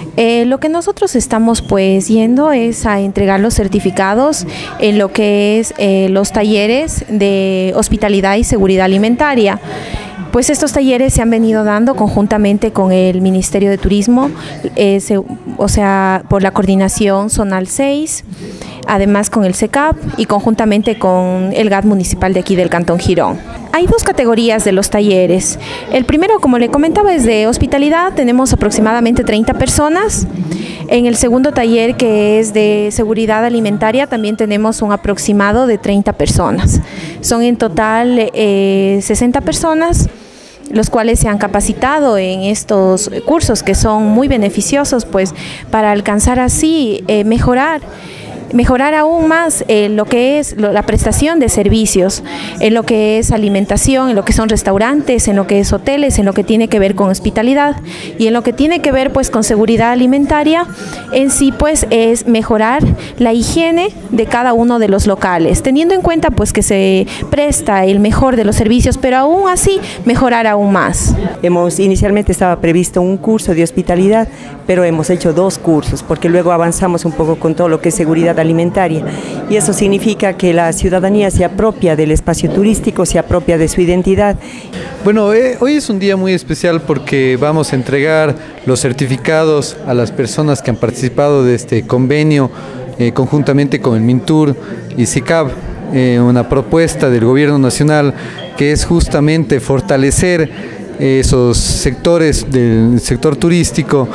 Lo que nosotros estamos pues yendo es a entregar los certificados en lo que es los talleres de hospitalidad y seguridad alimentaria. Pues estos talleres se han venido dando conjuntamente con el Ministerio de Turismo, o sea, por la coordinación zonal 6, además con el SECAP y conjuntamente con el GAT municipal de aquí del Cantón Girón. Hay dos categorías de los talleres. El primero, como le comentaba, es de hospitalidad, tenemos aproximadamente 30 personas. En el segundo taller, que es de seguridad alimentaria, también tenemos un aproximado de 30 personas. Son en total 60 personas, los cuales se han capacitado en estos cursos que son muy beneficiosos pues para alcanzar así mejorar aún más lo que es la prestación de servicios, en lo que es alimentación, en lo que son restaurantes, en lo que es hoteles, en lo que tiene que ver con hospitalidad y en lo que tiene que ver pues con seguridad alimentaria. En sí pues es mejorar la higiene de cada uno de los locales, teniendo en cuenta pues que se presta el mejor de los servicios, pero aún así mejorar aún más. Inicialmente estaba previsto un curso de hospitalidad, pero hemos hecho 2 cursos porque luego avanzamos un poco con todo lo que es seguridad alimentaria, y eso significa que la ciudadanía se apropia del espacio turístico, se apropia de su identidad. Bueno, hoy es un día muy especial porque vamos a entregar los certificados a las personas que han participado de este convenio conjuntamente con el MINTUR y SICAP, una propuesta del gobierno nacional que es justamente fortalecer esos sectores del sector turístico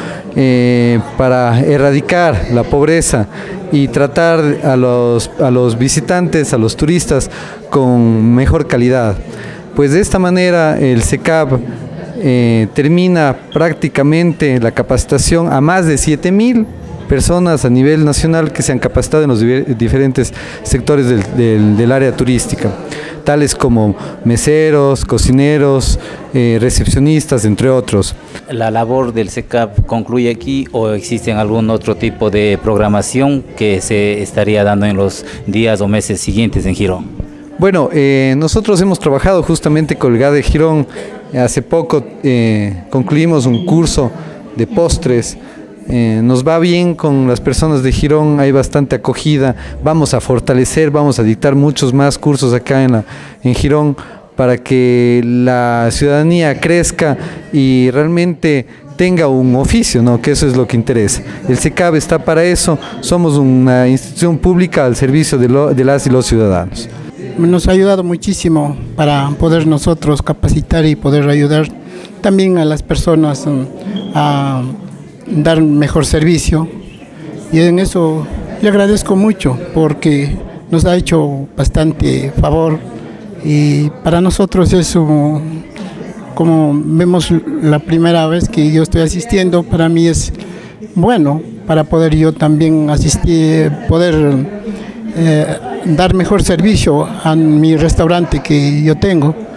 para erradicar la pobreza y tratar a los visitantes, a los turistas con mejor calidad. Pues de esta manera el SECAP termina prácticamente la capacitación a más de 7.000 personas a nivel nacional que se han capacitado en los diferentes sectores del área turística, tales como meseros, cocineros, recepcionistas, entre otros. ¿La labor del SECAP concluye aquí o existe algún otro tipo de programación que se estaría dando en los días o meses siguientes en Girón? Bueno, nosotros hemos trabajado justamente con el GAT de Girón. Hace poco concluimos un curso de postres. Nos va bien con las personas de Girón, hay bastante acogida, vamos a fortalecer, vamos a dictar muchos más cursos acá en Girón para que la ciudadanía crezca y realmente tenga un oficio, ¿no? Que eso es lo que interesa. El SECAP está para eso, somos una institución pública al servicio de las y los ciudadanos. Nos ha ayudado muchísimo para poder nosotros capacitar y poder ayudar también a las personas a dar mejor servicio, y en eso le agradezco mucho porque nos ha hecho bastante favor, y para nosotros es como vemos la primera vez que yo estoy asistiendo, para mí es bueno para poder yo también asistir, poder dar mejor servicio a mi restaurante que yo tengo.